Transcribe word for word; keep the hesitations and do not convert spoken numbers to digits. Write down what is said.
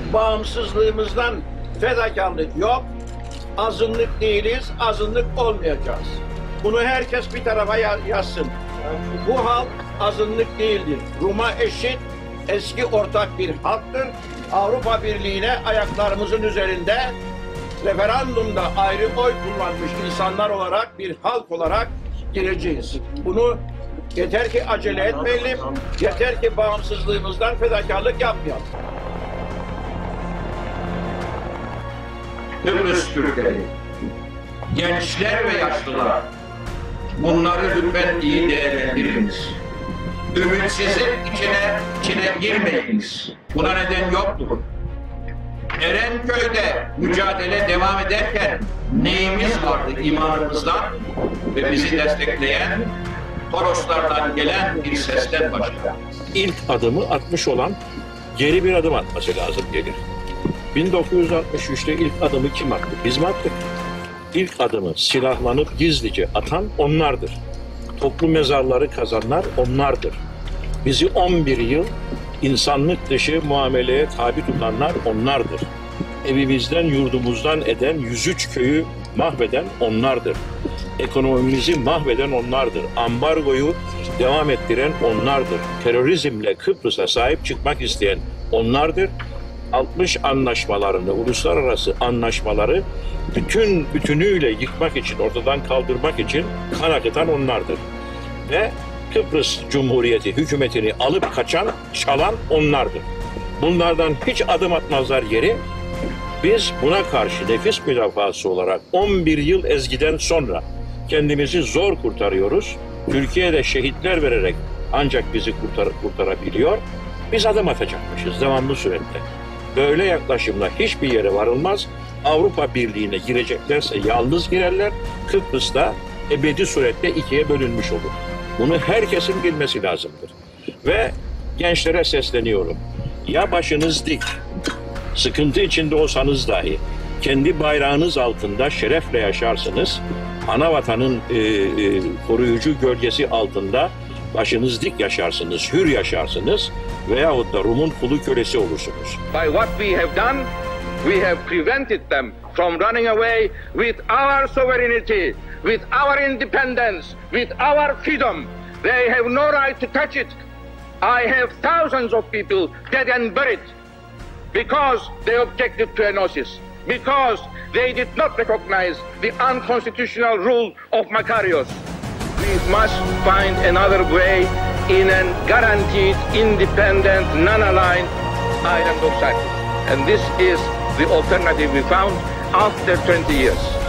Bağımsızlığımızdan fedakarlık yok. Azınlık değiliz, azınlık olmayacağız. Bunu herkes bir tarafa yazsın. Bu halk azınlık değildir. Rum'a eşit, eski ortak bir halktır. Avrupa Birliği'ne ayaklarımızın üzerinde referandumda ayrı oy kullanmış insanlar olarak, bir halk olarak gireceğiz. Bunu yeter ki acele etmeyelim, yeter ki bağımsızlığımızdan fedakarlık yapmayalım. Kıbrıs Türkleri, gençler ve yaşlılar, bunları lütfen iyi değerlendiriniz. Ümitsizlik içine, içine girmeyiniz. Buna neden yoktur. Erenköy'de mücadele devam ederken neyimiz vardı imanımızdan ve bizi destekleyen Toroslardan gelen bir sesten başka. İlk adımı atmış olan geri bir adım atması lazım gelir. bin dokuz yüz altmış üçte ilk adımı kim attı? Biz mi attık? İlk adımı silahlanıp gizlice atan onlardır. Toplu mezarları kazanlar onlardır. Bizi on bir yıl insanlık dışı muameleye tabi tutanlar onlardır. Evimizden, yurdumuzdan eden yüz üç köyü mahveden onlardır. Ekonomimizi mahveden onlardır. Ambargoyu devam ettiren onlardır. Terörizmle Kıbrıs'a sahip çıkmak isteyen onlardır. altmış anlaşmalarını, uluslararası anlaşmaları bütün bütünüyle yıkmak için, ortadan kaldırmak için kan akıtan onlardır. Ve Kıbrıs Cumhuriyeti hükümetini alıp kaçan, çalan onlardır. Bunlardan hiç adım atmazlar geri. Biz buna karşı nefis müdafası olarak on bir yıl ezgiden sonra kendimizi zor kurtarıyoruz. Türkiye'de şehitler vererek ancak bizi kurtar kurtarabiliyor. Biz adım atacakmışız devamlı surette. Böyle yaklaşımla hiçbir yere varılmaz. Avrupa Birliği'ne gireceklerse yalnız girerler. Kıbrıs'ta ebedi surette ikiye bölünmüş olur. Bunu herkesin bilmesi lazımdır. Ve gençlere sesleniyorum. Ya başınız dik, sıkıntı içinde olsanız dahi kendi bayrağınız altında şerefle yaşarsınız. Ana vatanın e, e, koruyucu gölgesi altında başınız dik yaşarsınız, hür yaşarsınız veyahut da Rum'un kulu kölesi olursunuz. By what we have done, we have prevented them from running away with our sovereignty, with our independence, with our freedom. They have no right to touch it. I have thousands of people dead and buried because they objected to enosis, because they did not recognize the unconstitutional rule of Makarios. We must find another way in a guaranteed, independent, non-aligned island of Cyprus. And this is the alternative we found after twenty years.